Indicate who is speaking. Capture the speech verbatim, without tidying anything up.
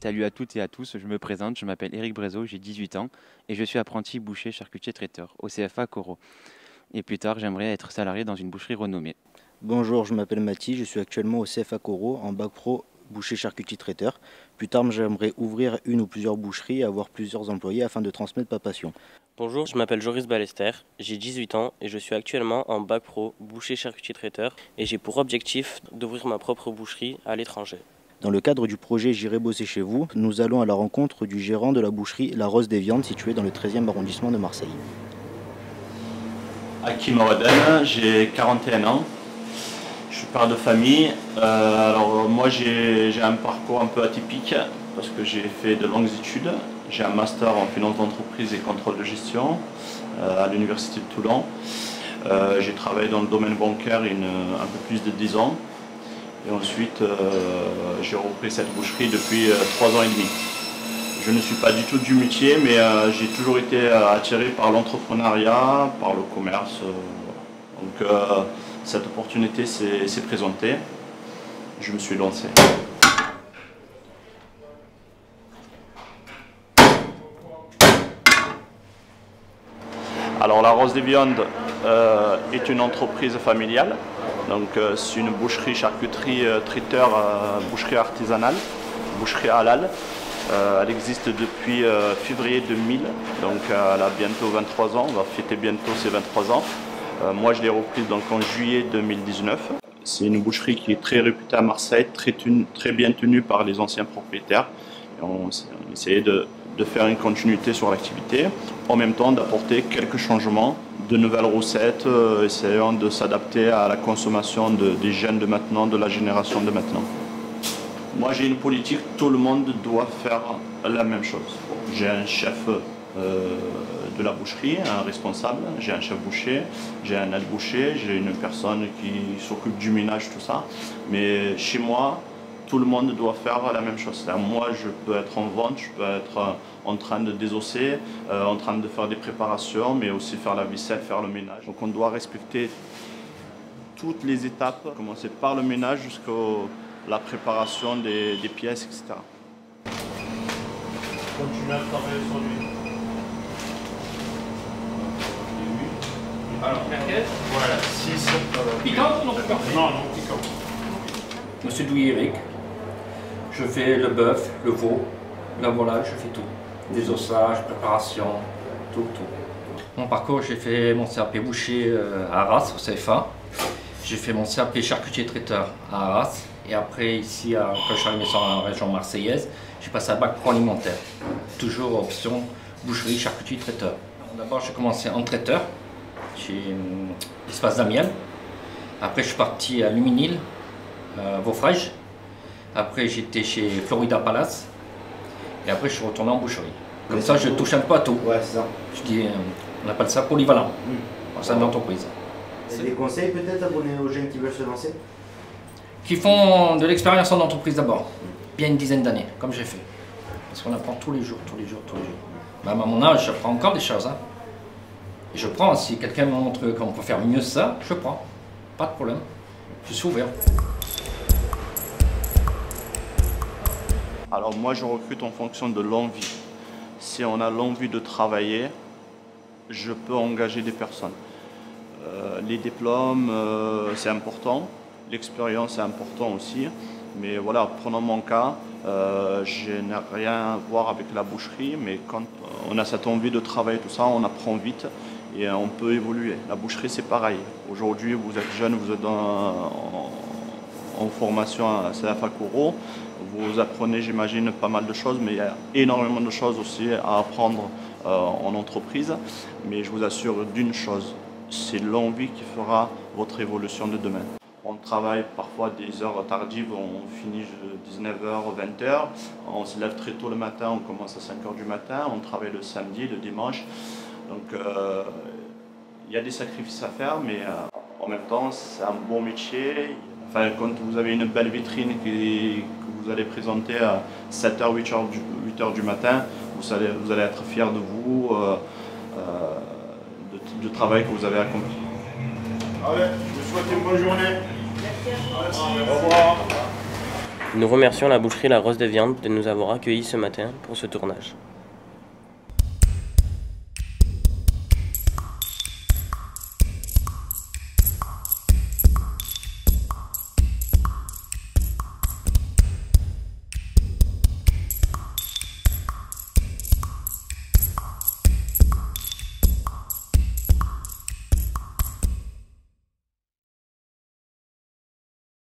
Speaker 1: Salut à toutes et à tous, je me présente, je m'appelle Éric Brézeau, j'ai dix-huit ans et je suis apprenti boucher charcutier traiteur au C F A Corot. Et plus tard, j'aimerais être salarié dans une boucherie renommée.
Speaker 2: Bonjour, je m'appelle Mathis, je suis actuellement au C F A Corot en bac pro boucher charcutier traiteur. Plus tard, j'aimerais ouvrir une ou plusieurs boucheries et avoir plusieurs employés afin de transmettre ma passion.
Speaker 3: Bonjour, je m'appelle Joris Ballester, j'ai dix-huit ans et je suis actuellement en bac pro boucher charcutier traiteur et j'ai pour objectif d'ouvrir ma propre boucherie à l'étranger.
Speaker 2: Dans le cadre du projet J'irai bosser chez vous, nous allons à la rencontre du gérant de la boucherie La Rose des Viandes située dans le treizième arrondissement de Marseille.
Speaker 4: Hakim Awaden, j'ai quarante et un ans, je suis père de famille. Euh, alors moi j'ai un parcours un peu atypique parce que j'ai fait de longues études. J'ai un master en finance d'entreprise et contrôle de gestion euh, à l'université de Toulon. Euh, j'ai travaillé dans le domaine bancaire une, un peu plus de dix ans. Et ensuite, euh, j'ai repris cette boucherie depuis euh, trois ans et demi. Je ne suis pas du tout du métier, mais euh, j'ai toujours été euh, attiré par l'entrepreneuriat, par le commerce. Euh, donc euh, cette opportunité s'est présentée. Je me suis lancé. Alors la Rose des Viandes euh, est une entreprise familiale. Donc euh, c'est une boucherie, charcuterie, euh, traiteur, euh, boucherie artisanale, boucherie halal. Euh, elle existe depuis euh, février deux mille, donc euh, elle a bientôt vingt-trois ans, on va fêter bientôt ses vingt-trois ans. Euh, moi je l'ai reprise donc en juillet deux mille dix-neuf. C'est une boucherie qui est très réputée à Marseille, très, tenu, très bien tenue par les anciens propriétaires. Et on, on essayait de, de faire une continuité sur l'activité, en même temps d'apporter quelques changements, de nouvelles recettes, euh, essayant de s'adapter à la consommation de, des jeunes de maintenant, de la génération de maintenant. Moi j'ai une politique, tout le monde doit faire la même chose. J'ai un chef euh, de la boucherie, un responsable, j'ai un chef boucher, j'ai un aide boucher, j'ai une personne qui s'occupe du ménage, tout ça. Mais chez moi, tout le monde doit faire la même chose. Moi, je peux être en vente, je peux être en train de désosser, euh, en train de faire des préparations, mais aussi faire la vaisselle, faire le ménage. Donc on doit respecter toutes les étapes, commencer par le ménage jusqu'à la préparation des, des pièces, et cetera.
Speaker 5: Continuez à travailler sur lui.
Speaker 6: Alors, merguez.
Speaker 5: Voilà, six.
Speaker 6: Piquant ou non piquant?
Speaker 5: Non, non, piquant.
Speaker 6: Monsieur Douillet Eric, je fais le bœuf, le veau, la volaille, je fais tout. Des ossages, préparation, tout, tout. Mon parcours, j'ai fait mon C A P boucher à Arras, au C F A. J'ai fait mon C A P charcutier traiteur à Arras. Et après, ici, à, quand je suis arrivé sur la région marseillaise, j'ai passé un bac pro alimentaire. Toujours option boucherie, charcutier, traiteur. D'abord, j'ai commencé en traiteur, chez Espace Damiel. Après, je suis parti à Luminil, à Vaufrège. Après, j'étais chez Florida Palace. Et après, je suis retourné en boucherie. Comme ça, je touche un peu à tout.
Speaker 2: Ouais, c'est ça.
Speaker 6: Je dis, on appelle ça polyvalent,
Speaker 2: Mmh.
Speaker 6: au sein de l'entreprise.
Speaker 2: Des conseils peut-être à donner aux jeunes qui veulent se lancer?
Speaker 6: Qui font de l'expérience en entreprise d'abord, bien une dizaine d'années, comme j'ai fait. Parce qu'on apprend tous les jours, tous les jours, tous les jours. Même à mon âge, j'apprends encore des choses. Hein. Et je prends, si quelqu'un me montre qu'on peut faire mieux ça, je prends. Pas de problème. Je suis ouvert.
Speaker 4: Alors moi je recrute en fonction de l'envie. Si on a l'envie de travailler, je peux engager des personnes. Euh, les diplômes, euh, c'est important. L'expérience est important aussi, mais voilà, prenons mon cas, euh, je n'ai rien à voir avec la boucherie, mais quand on a cette envie de travailler, tout ça, on apprend vite et on peut évoluer. La boucherie, c'est pareil. Aujourd'hui, vous êtes jeune, vous êtes en, en, en formation à C F A Corot, vous apprenez, j'imagine, pas mal de choses, mais il y a énormément de choses aussi à apprendre euh, en entreprise. Mais je vous assure d'une chose, c'est l'envie qui fera votre évolution de demain. On travaille parfois des heures tardives, on finit dix-neuf heures, vingt heures. On se lève très tôt le matin, on commence à cinq heures du matin. On travaille le samedi, le dimanche. Donc euh, il y a des sacrifices à faire, mais euh, en même temps c'est un bon métier. Enfin, quand vous avez une belle vitrine qui, que vous allez présenter à sept heures, huit heures du, huit heures du matin, vous allez, vous allez être fier de vous, euh, euh, de, du travail que vous avez accompli.
Speaker 5: Allez, je vous souhaite une bonne journée. Merci. Au revoir.
Speaker 3: Nous remercions la boucherie La Rose de Viande de nous avoir accueillis ce matin pour ce tournage.